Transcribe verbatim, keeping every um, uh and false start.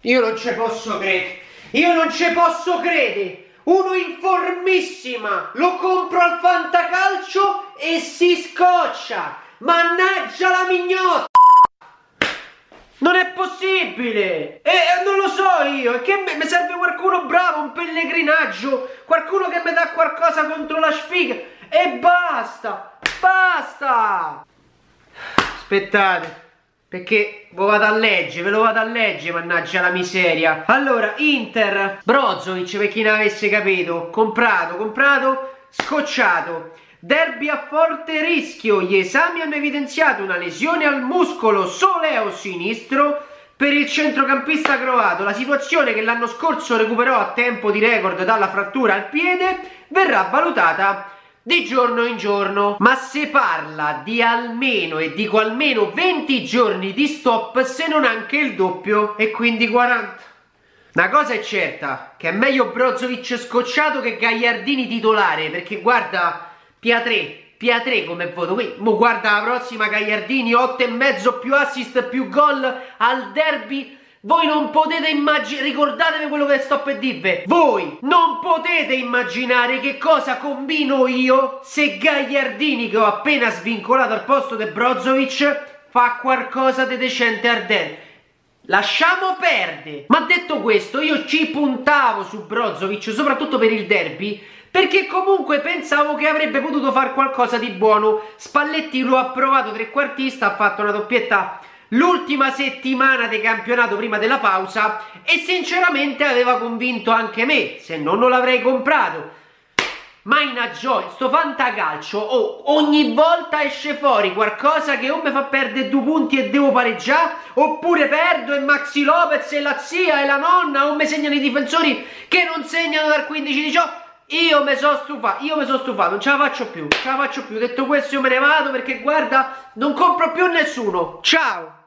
Io non ci posso credere. Io non ci posso credere. Uno in formissima, lo compro al fantacalcio e si scoccia. Mannaggia la mignotta. Non è possibile. E eh, non lo so io. È che mi serve qualcuno bravo, un pellegrinaggio. Qualcuno che mi dà qualcosa contro la sfiga. E basta. Basta. Aspettate. Perché ve lo vado a leggere, ve lo vado a leggere, mannaggia la miseria. Allora, Inter, Brozovic, per chi non avesse capito, comprato, comprato, scocciato. Derby a forte rischio, gli esami hanno evidenziato una lesione al muscolo soleo sinistro per il centrocampista croato. La situazione, che l'anno scorso recuperò a tempo di record dalla frattura al piede, verrà valutata di giorno in giorno, ma si parla di almeno, e dico almeno, venti giorni di stop, se non anche il doppio, e quindi quaranta. Una cosa è certa, che è meglio Brozovic scocciato che Gagliardini titolare, perché guarda, Pietré, Pietré come voto, qui, mo guarda la prossima Gagliardini, otto e mezzo più assist più gol al derby. Voi non potete immaginare, ricordatevi quello che sto per dirvi, voi non potete immaginare che cosa combino io se Gagliardini, che ho appena svincolato al posto di Brozovic, fa qualcosa di decente ardente. Lasciamo perdere. Ma detto questo, io ci puntavo su Brozovic, soprattutto per il derby, perché comunque pensavo che avrebbe potuto fare qualcosa di buono. Spalletti lo ha provato trequartista, ha fatto una doppietta l'ultima settimana di campionato prima della pausa e sinceramente aveva convinto anche me, se no non l'avrei comprato. Ma in aggiunta, sto fantacalcio oh, ogni volta esce fuori qualcosa che o mi fa perdere due punti e devo pareggiare, oppure perdo e Maxi Lopez e la zia e la nonna, o mi segnano i difensori che non segnano dal quindici diciotto. Io mi sono stufato, io mi sono stufato, non ce la faccio più, non ce la faccio più. Detto questo io me ne vado, perché guarda, non compro più nessuno. Ciao!